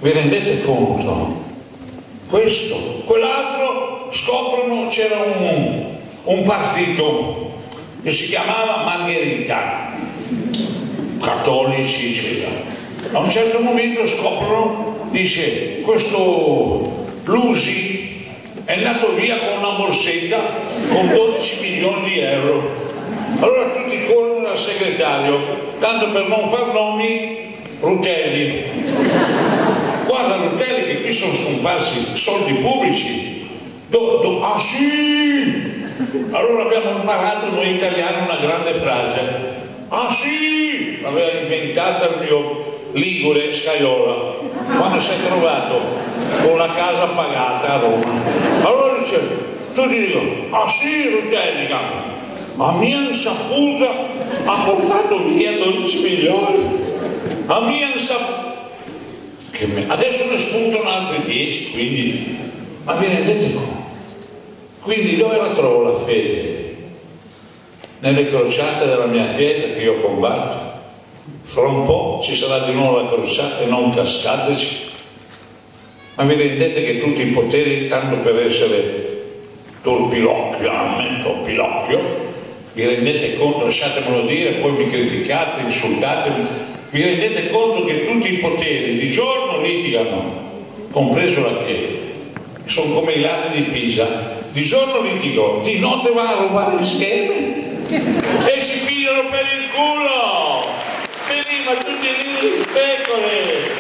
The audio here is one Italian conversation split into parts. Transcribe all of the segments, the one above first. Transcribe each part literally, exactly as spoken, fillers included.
Vi rendete conto? Questo, quell'altro, scoprono c'era un, un partito che si chiamava Margherita, cattolici, eccetera. A un certo momento scoprono, dice, questo Lusi è andato via con una borsetta con dodici milioni di euro. Allora tutti corrono al segretario, tanto per non far nomi, Rutelli. Guarda Rutelli che qui sono scomparsi soldi pubblici. Do, do, ah sì! Allora abbiamo imparato noi italiani una grande frase. Ah sì! L'aveva inventata il mio Ligure Scaiola quando si è trovato con la casa pagata a Roma. Allora dice, tutti dicono, ah sì Rutelli, a mia insaputa ha portato via dodici milioni, a mia insaputa, che me... adesso ne spuntano altri dieci, quindici, ma vi rendete conto? Quindi dove la trovo la fede? Nelle crociate della mia chiesa che io combatto. Fra un po' ci sarà di nuovo la crociata e non cascateci. Ma vi rendete che tutti i poteri, tanto per essere torpilocchio, a me torpilocchio, vi rendete conto, lasciatemelo dire, poi mi criticate, insultatemi, vi rendete conto che tutti i poteri di giorno litigano, compreso la Chiesa, sono come i ladri di Pisa, di giorno litigano, di notte vanno a rubare le schede e si pigliano per il culo, veniva tutti lì, pecore.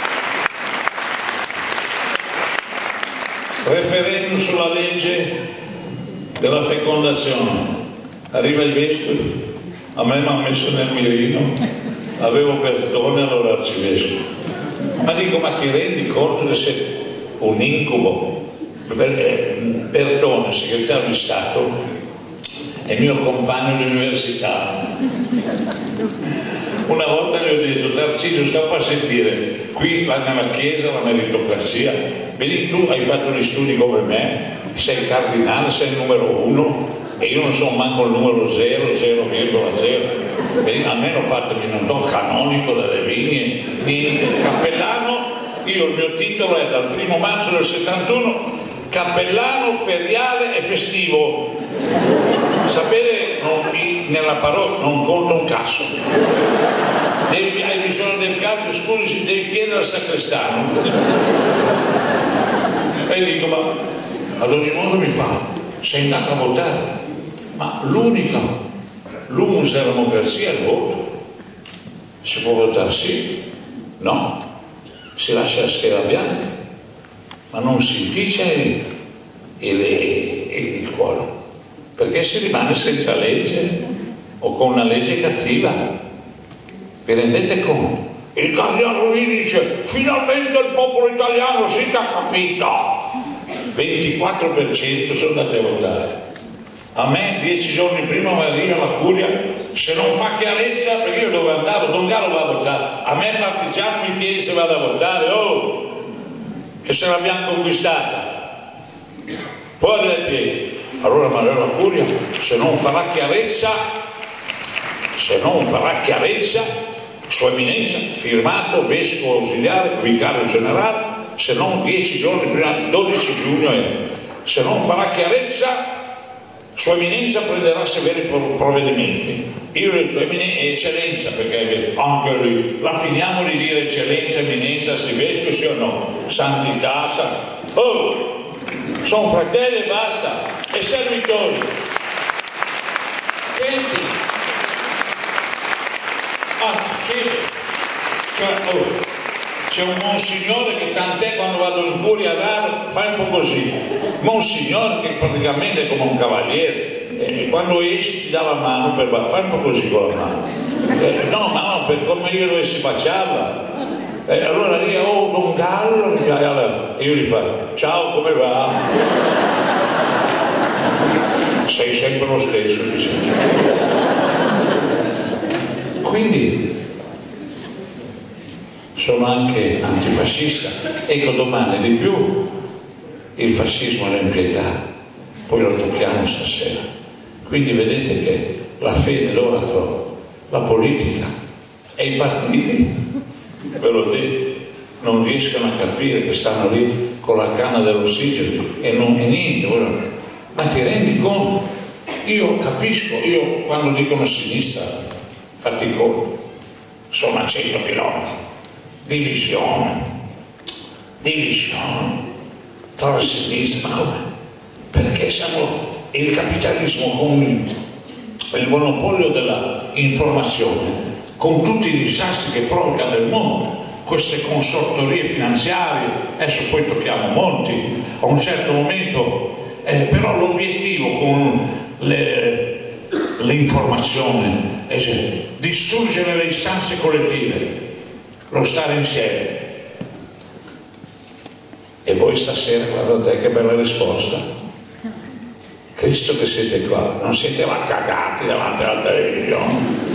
Referendum sulla legge della fecondazione, arriva il vescovo, a me mi ha messo nel mirino, avevo Bertone allora arcivescovo, ma dico, ma ti rendi conto che sei un incubo? Bertone, segretario di Stato, è mio compagno di università. Una volta gli ho detto, Tarcisio, sta a sentire, qui va nella Chiesa la meritocrazia, vedi tu hai fatto gli studi come me, sei il cardinale, sei il numero uno e io non sono manco il numero zero, zero virgola zero, almeno fatemi, non so, canonico delle vigne, niente, cappellano, io il mio titolo è dal primo maggio del settantuno, cappellano feriale e festivo. Sapere non, nella parola non conta un cazzo. Devi, hai bisogno del caso, scusi, devi chiedere al sacrestano. E dico, ma ad ogni modo mi fa, sei andato a votare, ma l'unica, l'humus della democrazia è il voto. Si può votare sì, no, si lascia la scheda bianca, ma non si inficia il, il, il, il cuore. Perché si rimane senza legge o con una legge cattiva. Vi rendete conto? Il cardinale Ruini dice finalmente il popolo italiano si è capito, ventiquattro per cento sono andati a votare. A me dieci giorni prima mi arriva la curia, se non fa chiarezza, perché io dove andavo, Don Gallo va a votare, a me partigiano mi chiede se vado a votare, oh, che se l'abbiamo conquistata, fuori dai piedi. Allora Manuela Curia, se non farà chiarezza, se non farà chiarezza, Sua Eminenza, firmato Vescovo Ausiliare, Vicario Generale, se non dieci giorni prima, dodici giugno, se non farà chiarezza, Sua Eminenza prenderà severi provvedimenti. Io ho detto Eccellenza, perché anche lì la finiamo di dire Eccellenza, Eminenza, si vescovo, sì o no? Santità, sa... oh! Sono fratelli e basta, e servitori. Senti, ah sì, cioè, oh, c'è un monsignore che tant'è quando vado in curia a Varo, fai un po' così, monsignore che praticamente è come un cavaliere, e quando esci ti dà la mano per fai un po' così con la mano, eh, no, ma no, per come io dovessi baciarla. E eh, allora lì, oh Don Gallo, e allora, io gli faccio, ciao, come va? Sei sempre lo stesso, dice. Quindi sono anche antifascista. Ecco, domani di più il fascismo e l'impietà, poi lo tocchiamo stasera. Quindi vedete che la fede dove la trovo? La politica e i partiti. Ve l'ho detto, non riescono a capire che stanno lì con la canna dell'ossigeno e non è niente. Ora, ma ti rendi conto? Io capisco, io quando dicono sinistra fatico, sono a cento chilometri, divisione, divisione tra la sinistra, ma come? Perché siamo il capitalismo con il monopolio della informazione, con tutti i disastri che provoca nel mondo, queste consortorie finanziarie, adesso poi tocchiamo molti a un certo momento, eh, però l'obiettivo con l'informazione è cioè, distruggere le istanze collettive, lo stare insieme. E voi stasera guardate che bella risposta. Cristo che siete qua, non siete là cagati davanti alla televisione.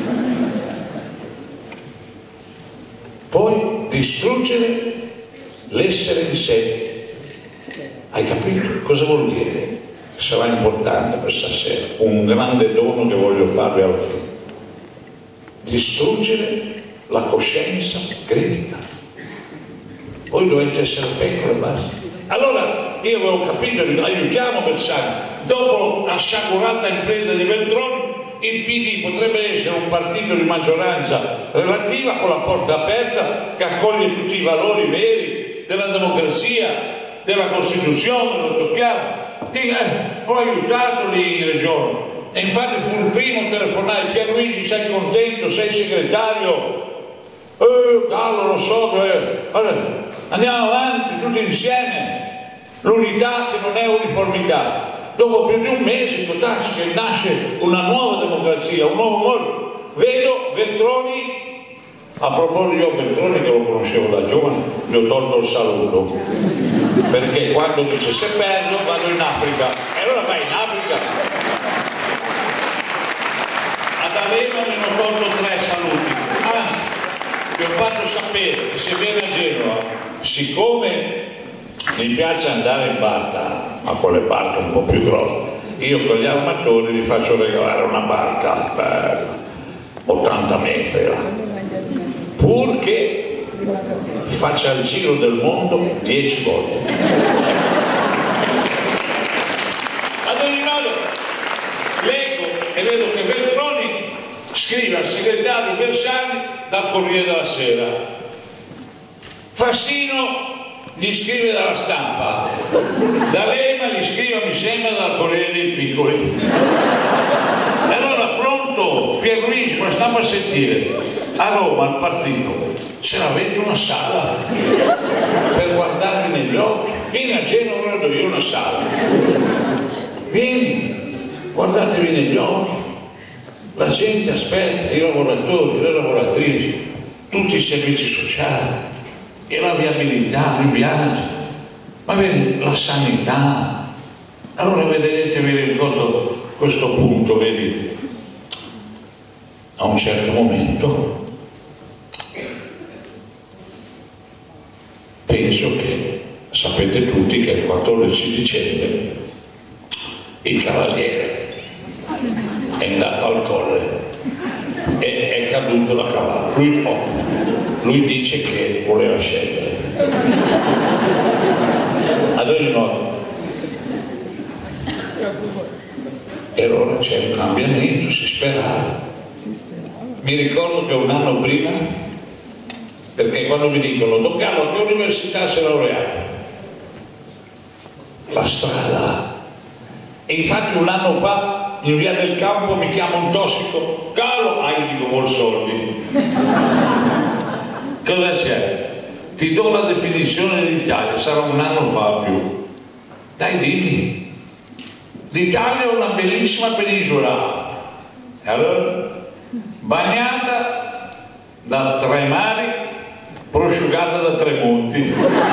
Poi distruggere l'essere in sé. Hai capito cosa vuol dire? Sarà importante per stasera, un grande dono che voglio farvi alla fine. Distruggere la coscienza critica. Voi dovete essere pecore, basta. Allora io avevo capito, aiutiamo Bersani. Dopo la sciagurata impresa di Veltroni, il P D potrebbe essere un partito di maggioranza relativa con la porta aperta che accoglie tutti i valori veri della democrazia, della Costituzione, lo tocchiamo. Che, eh, ho aiutato lì in regione e infatti fu il primo a telefonare: Pierluigi, sei contento, sei segretario? Eh, Gallo, lo so, eh. Allora, andiamo avanti tutti insieme, l'unità che non è uniformità. Dopo più di un mese può darsi che nasce una nuova democrazia, un nuovo mondo. Vedo Veltroni. A proposito, io Veltroni, che lo conoscevo da giovane, gli ho tolto il saluto, perché quando dice se perdo vado in Africa, e allora vai in Africa. Ad Alema mi hanno tolto tre saluti, anzi vi ho fatto sapere che se viene a Genova, siccome mi piace andare in barca, a quelle barche un po' più grosse, io con gli armatori vi faccio regalare una barca per ottanta metri là, purché faccia il giro del mondo dieci volte. Ad ogni modo, leggo e vedo che Veltroni scrive al segretario Bersani dal Corriere della Sera, Fassino gli scrive dalla Stampa, D'Alema gli scrive, mi sembra, dal Corriere dei Piccoli. E allora pronto, Pierluigi, ma stiamo a sentire. A Roma, al partito, ce l'avete una sala per guardarvi negli occhi? Vieni a Genova, ora do io una sala. Vieni, guardatevi negli occhi. La gente aspetta, i lavoratori, le lavoratrici, tutti i servizi sociali, e la viabilità, i viaggi, ma vedi, la sanità. Allora vedete, vi ricordo questo punto, vedi, a un certo momento penso che sapete tutti che il quattordici dicembre il Cavaliere è andato al colle e è caduto da cavallo. Lui, oh, lui dice che voleva scendere. Ad ogni modo, e allora c'è un cambiamento, si sperava. Mi ricordo che un anno prima, perché quando mi dicono Don Gallo, che università sei laureato? La strada. E infatti un anno fa in via del Campo mi chiama un tossico: Gallo, ah, io dico vuol soldi. Cosa c'è? Ti do la definizione dell'Italia, sarà un anno fa più. Dai, dimmi. L'Italia è una bellissima penisola. E allora? Bagnata da tre mari, prosciugata da tre monti.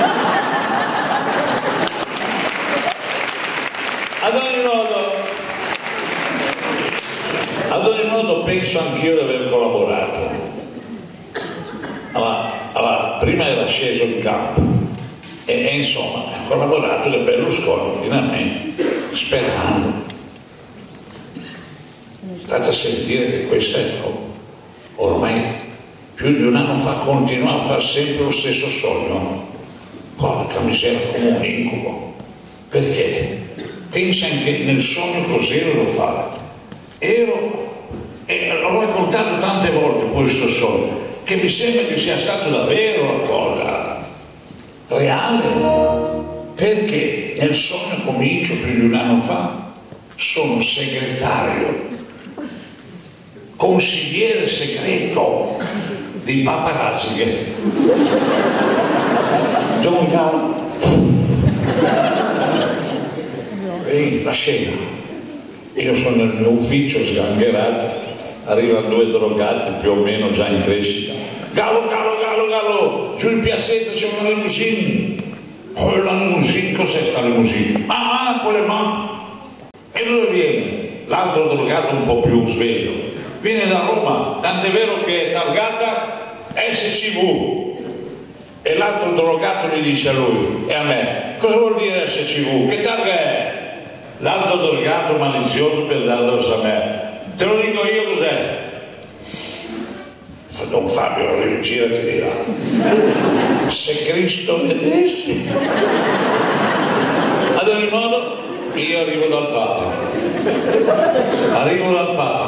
Ad ogni modo, ad ogni modo penso anch'io di aver collaborato. Allora, allora, prima era sceso in campo e, e insomma ha collaborato con Berlusconi finalmente, sperando. State a sentire che questo è troppo. Ormai più di un anno fa continua a fare sempre lo stesso sogno. Porca miseria, come un incubo. Perché? Pensa anche nel sogno cos'ero lo fa. Ero, e l'ho raccontato tante volte questo sogno, che mi sembra che sia stato davvero una cosa reale. Perché nel sogno comincio più di un anno fa, sono segretario, consigliere segreto di Papa Ratzinger. John Gallo. E la scena. Io sono nel mio ufficio sgangherato, arrivano due drogati più o meno già in crescita. Gallo, Gallo, Gallo, Gallo, giù in piazzetta c'è una limousine. Oh, la limousine, cos'è sta limousine? Ah, ah, quelle ma. E dove viene? L'altro drogato un po' più sveglio. Viene da Roma, tant'è vero che è targata S C V. E l'altro drogato gli dice a lui e a me: cosa vuol dire S C V? Che targa è? L'altro drogato malizioso per dare addosso a me: te lo dico io cos'è? Don Fabio, girati di là. Se Cristo vedesse. Ad ogni modo, io arrivo dal Papa. Arrivo dal Papa.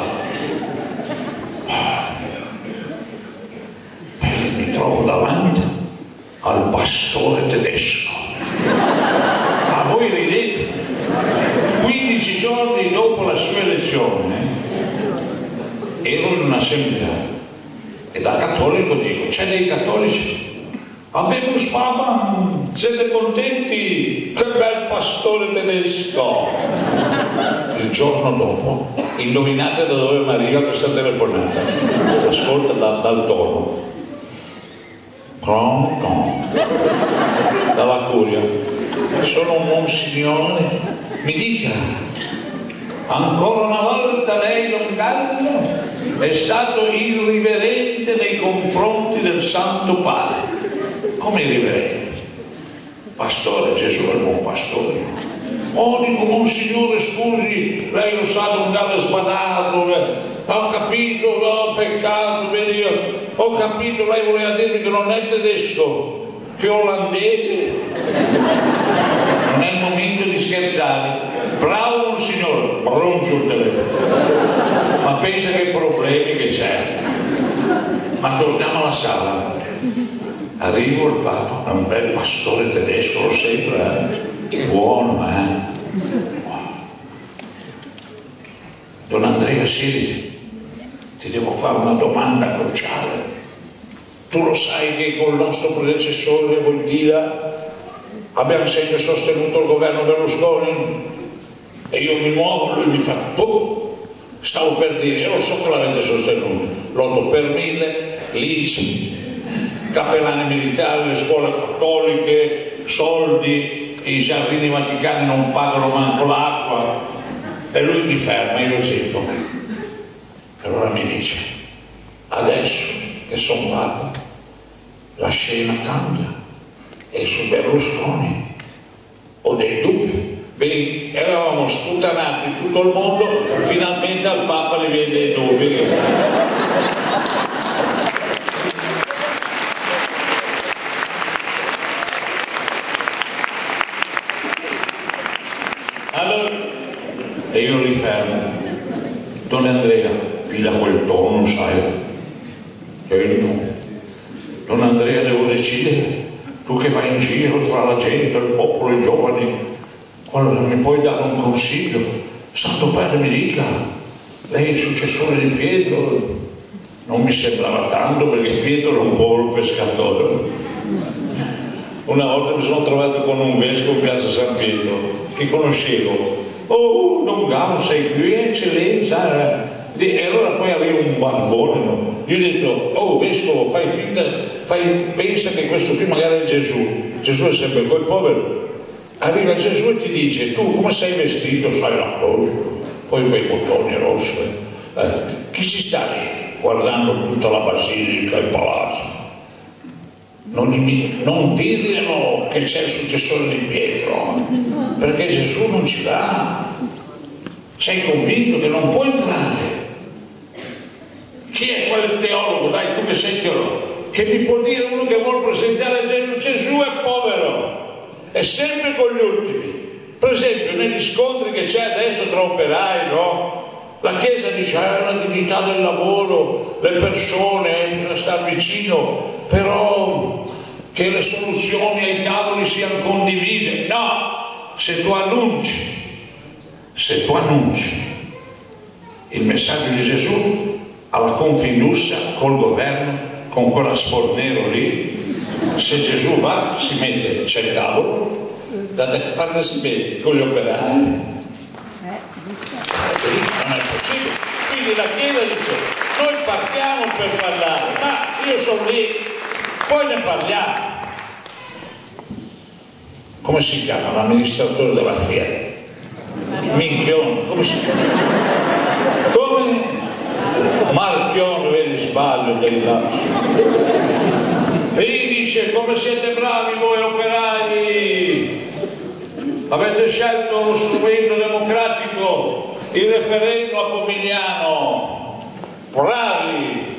E mi trovo davanti al pastore tedesco. Ma voi ridete? quindici giorni dopo la sua elezione ero in un'assemblea e da cattolico dico: c'è dei cattolici? Abbiamo Papa, siete contenti? Che bel pastore tedesco! Il giorno dopo, indovinate da dove mi arriva questa telefonata? Ascolta dal, dal tono. Pronto? Dalla curia. Sono un monsignore. Mi dica, ancora una volta lei, Don Gallo, è stato irriverente nei confronti del Santo Padre. Come irriverente? Pastore, Gesù è il buon pastore. Oh, dico, monsignore, scusi, lei lo sa, Don Gallo è sbadato, eh. Ho capito, ho peccato, vedi, ho capito, lei voleva dirmi che non è tedesco, che è olandese. Non è il momento di scherzare. Bravo monsignore, bronzo il telefono. Ma pensa che problemi che c'è. Ma torniamo alla sala. Arrivo il Papa, è un bel pastore tedesco, lo sembra, eh? Buono, eh? Don Andrea, siediti, ti devo fare una domanda cruciale. Tu lo sai che con il nostro predecessore Voitila abbiamo sempre sostenuto il governo Berlusconi? E io mi muovo, lui mi fa oh, stavo per dire, io lo so che l'avete sostenuto, l'otto per mille, l'I C I, cappellani militari, le scuole cattoliche, soldi, i giardini vaticani non pagano manco l'acqua. E lui mi ferma, io zitto. E allora mi dice: adesso che sono Papa, la scena cambia e su Berlusconi ho dei dubbi. Beh, eravamo sputanati in tutto il mondo, finalmente al Papa gli viene dei dubbi. Allora, e io rifermo: Don Andrea, piglia quel tono, sai, che no. Don Andrea, devo decidere, tu che vai in giro tra la gente, il popolo, i giovani, allora, mi puoi dare un consiglio? Santo Padre mi dica, lei è il successore di Pietro? Non mi sembrava tanto, perché Pietro era un povero pescatore. Una volta mi sono trovato con un vescovo in piazza San Pietro che conoscevo. Oh, Don Gallo, sei qui, eccellenza. E allora poi arriva un barbone, no? Io ho detto: oh vescovo, fai finta, fai, pensa che questo qui magari è Gesù. Gesù è sempre quel povero. Arriva Gesù e ti dice: tu come sei vestito? Sai la croce, poi quei bottoni rossi. Eh, chi ci sta lì guardando tutta la basilica e il palazzo? Non, non dirglielo che c'è il successore di Pietro, perché Gesù non ci va. Sei convinto che non può entrare, Chi è quel teologo, dai, tu che sei teologo, che mi può dire uno che vuole presentare Gesù? Gesù è povero, è sempre con gli ultimi. Per esempio negli scontri che c'è adesso tra operai, no? La Chiesa dice ah, la dignità del lavoro, le persone, bisogna stare vicino, però che le soluzioni ai tavoli siano condivise. No, se tu annunci, se tu annunci il messaggio di Gesù alla Confindustria, col governo, con quella Sfornero lì, se Gesù va, si mette, c'è il tavolo, da che parte si mette? Con gli operai. Non è possibile. Quindi la Chiesa dice noi partiamo per parlare, ma io sono lì, poi ne parliamo. Come si chiama l'amministratore della Fiat? Minchione, come si chiama? Come? Marchione, vedi, sbaglio dei lapsi. E gli dice come siete bravi voi operai, avete scelto uno strumento democratico, il referendum a Pomigliano, bravi,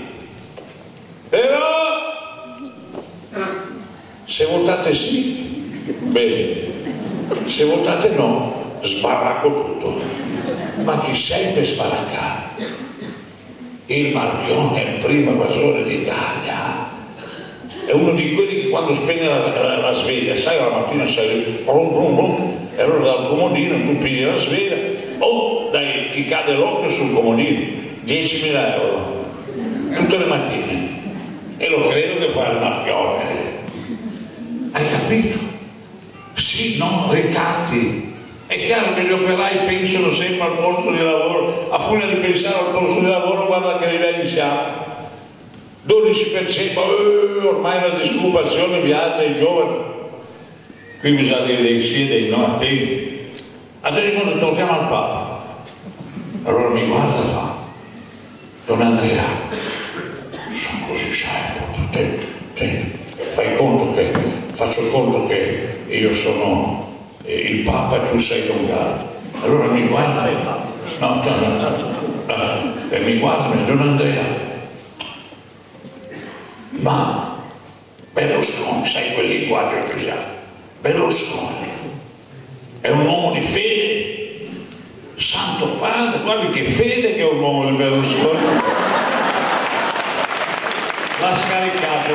però se votate sì, bene, se votate no, sbaracco tutto. Ma chi sei per sbaraccare? Il Marchione è il primo evasore d'Italia, è uno di quelli che quando spegne la, la, la sveglia, sai, la mattina sei brum, brum, brum, e allora dal comodino tu pigli la sveglia, oh, dai, ti cade l'occhio sul comodino, diecimila euro tutte le mattine, e lo credo che fa il Marchione. Hai capito? Sì, no, ricatti. È chiaro che gli operai pensano sempre al posto di lavoro, a furia di pensare al posto di lavoro, guarda che livelli siamo. dodici per cento, eh, ormai la disoccupazione viaggia ai giovani. Qui bisogna dire dei sì e dei no attenti. Adesso quando torniamo al Papa, allora mi guarda e fa: Don Andrea, sono così servo, attento, attento, fai conto che, faccio conto che io sono il Papa e tu sei Don Gallo. Allora mi guarda, no, no, no, no, e mi guarda, Don Andrea, ma Berlusconi, sai quel linguaggio che usiamo, Berlusconi è un uomo di fede, Santo Padre, guardi che fede che è un uomo di Berlusconi, l'ha scaricato.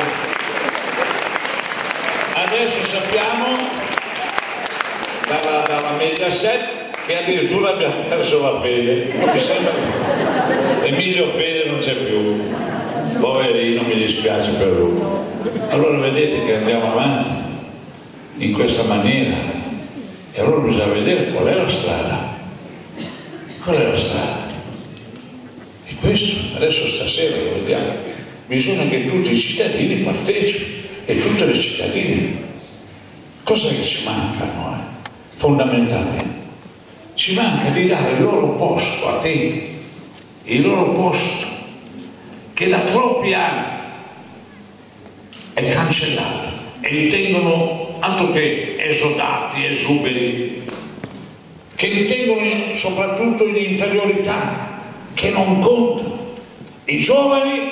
Adesso sappiamo dalla, dalla Mediaset che addirittura abbiamo perso la fede, mi sembra che Emilio Fede non c'è più, poverino, mi dispiace per lui. Allora vedete che andiamo avanti in questa maniera, e allora bisogna vedere qual è la strada, qual è la strada, e questo adesso stasera lo vediamo. Bisogna che tutti i cittadini partecipino, e tutte le cittadine. Cosa che ci manca a noi? Fondamentalmente ci manca di dare il loro posto a te, il loro posto che da troppi anni è cancellato, e li tengono altro che esodati, esuberi, che li tengono soprattutto in inferiorità, che non contano, i giovani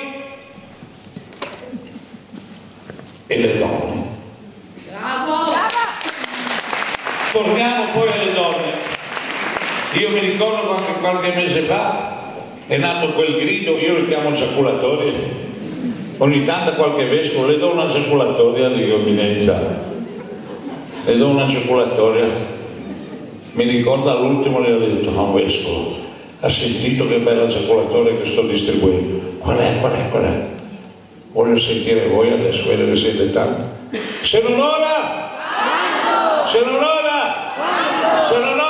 e le donne. Bravo! Torniamo poi alle donne. Io mi ricordo qualche, qualche mese fa è nato quel grido, io lo chiamo giaculatoria, ogni tanto qualche vescovo le do una giaculatoria di eminenza, le do una giaculatoria. Mi ricordo all'ultimo le ho detto: no, vescovo, ha sentito che bella giaculatoria che sto distribuendo? Qual è, qual è, qual è? Voglio sentire voi adesso, vedo che siete tanti. Se non ora? Quando? Se non ora? Quando? Se non ora?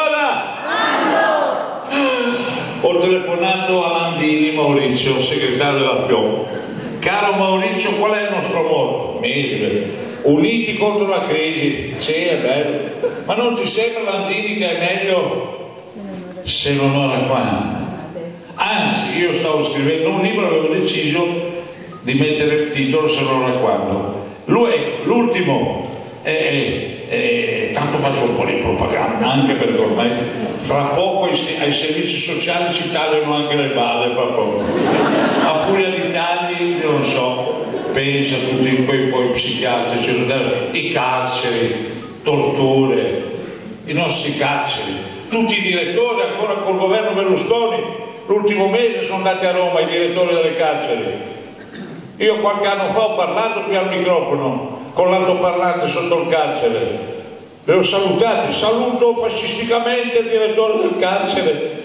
Ho telefonato a Landini Maurizio, segretario della F I O M. Caro Maurizio, qual è il nostro motto? Mesi, uniti contro la crisi. Sì, è bello. Ma non ti sembra, Landini, che è meglio se non ora quando? Anzi, io stavo scrivendo un libro e avevo deciso di mettere il titolo se non ora quando. Lui, l'ultimo e, e tanto faccio un po' di propaganda, anche perché ormai fra poco ai, ai servizi sociali ci tagliano anche le balle, fra poco. A furia di tagli, non so, pensa a tutti quei poi psichiatrici, i carceri, torture, i nostri carceri, tutti i direttori ancora col governo Berlusconi, l'ultimo mese sono andati a Roma i direttori delle carceri. Io qualche anno fa ho parlato qui al microfono con l'altoparlante sotto il carcere, li ho salutati, saluto fascisticamente il direttore del carcere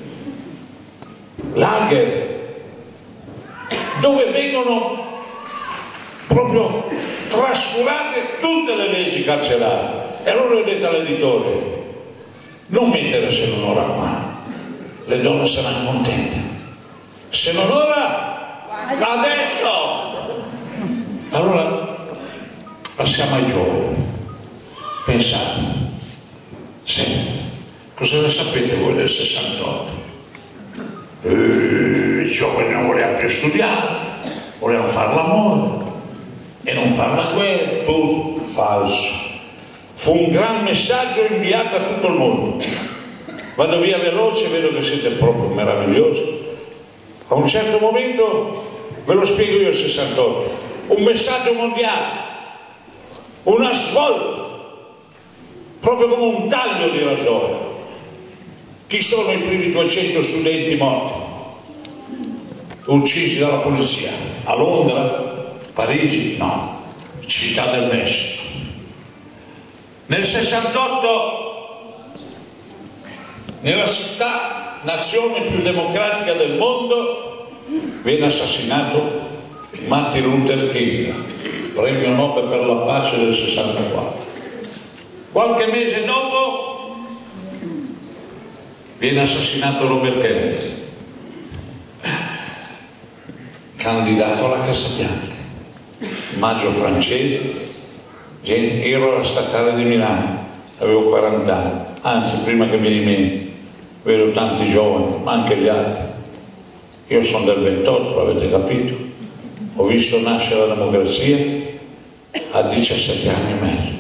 Lager, dove vengono proprio trascurate tutte le leggi carcerarie. E allora ho detto all'editore: non mettere se non ora qua, le donne saranno contente, se non ora adesso. Allora passiamo ai giovani. Pensate, sì, cosa ne sapete voi del sessantotto? Eh, i giovani non volevano più studiare, volevano fare l'amore e non fare la guerra, tutto falso. Fu un gran messaggio inviato a tutto il mondo. Vado via veloce, vedo che siete proprio meravigliosi. A un certo momento, ve lo spiego io il sessantotto, un messaggio mondiale, una svolta, proprio come un taglio di rasoio. Chi sono i primi duecento studenti morti? Uccisi dalla polizia? A Londra? Parigi? No, Città del Messico. Nel sessantotto, nella città, nazione più democratica del mondo, viene assassinato Martin Luther King, premio Nobel per la pace del sessantaquattro. Qualche mese dopo viene assassinato Robert Kennedy, candidato alla Casa Bianca, maggio francese. Ero alla statale di Milano, avevo quaranta anni, anzi prima che mi dimentichi, vedo tanti giovani, ma anche gli altri. Io sono del ventotto, avete capito? Ho visto nascere la democrazia a diciassette anni e mezzo.